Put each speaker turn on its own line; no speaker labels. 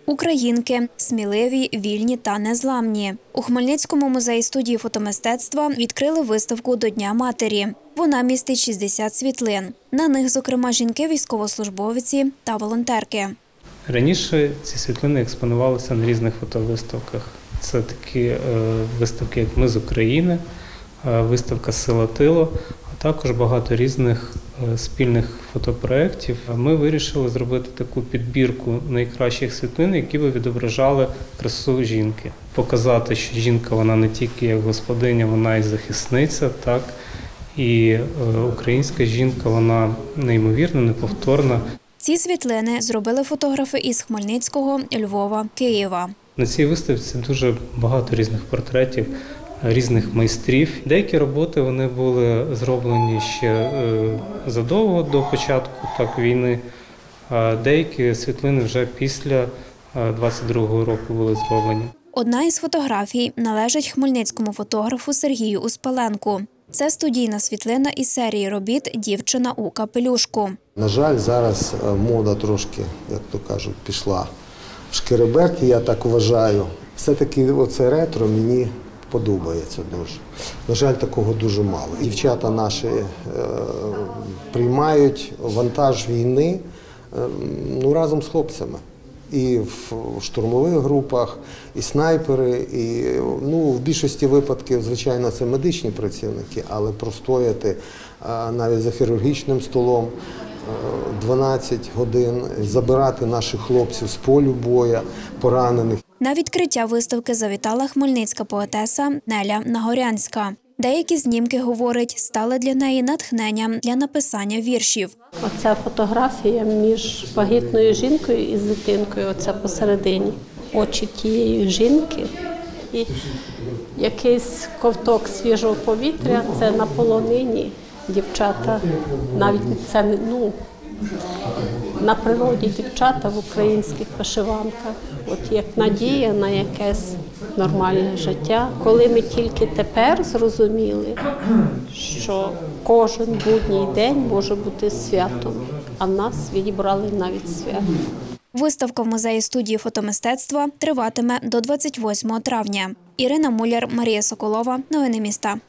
Українки – сміливі, вільні та незламні. У Хмельницькому музеї студії фотомистецтва відкрили виставку «До Дня матері». Вона містить 60 світлин. На них, зокрема, жінки-військовослужбовиці та волонтерки.
Раніше ці світлини експонувалися на різних фотовиставках. Це такі виставки, як «Ми з України», виставка «Сила тилу», а також багато різних спільних фотопроєктів. Ми вирішили зробити таку підбірку найкращих світлин, які би відображали красу жінки. Показати, що жінка вона не тільки як господиня, вона і захисниця, так? І українська жінка вона неймовірна, неповторна.
Ці світлини зробили фотографи із Хмельницького, Львова, Києва.
На цій виставці дуже багато різних портретів, різних майстрів. Деякі роботи вони були зроблені ще задовго до початку війни, а деякі світлини вже після 22-го року були зроблені.
Одна із фотографій належить хмельницькому фотографу Сергію Успаленку. Це студійна світлина із серії робіт «Дівчина у капелюшку».
На жаль, зараз мода трошки, як то кажуть, пішла в шкереберки, я так вважаю. Все-таки оце ретро мені подобається дуже. На жаль, такого дуже мало. Дівчата наші приймають вантаж війни разом з хлопцями. І в штурмових групах, і снайпери, і в більшості випадків, звичайно, це медичні працівники, але простояти навіть за хірургічним столом 12 годин, забирати наших хлопців з полю бою, поранених.
На відкриття виставки завітала хмельницька поетеса Неля Нагорянська. Деякі знімки, говорить, стали для неї натхненням для написання віршів.
Оця фотографія між вагітною жінкою і дитинкою, оце посередині. Очі тієї жінки і якийсь ковток свіжого повітря – це на полонині. Дівчата, навіть це на природі дівчата в українських вишиванках. От як надія на якесь нормальне життя. Коли ми тільки тепер зрозуміли, що кожен будній день може бути святом, а нас відібрали навіть свято.
Виставка в музеї студії фотомистецтва триватиме до 28 травня. Ірина Муляр, Марія Соколова. Новини міста.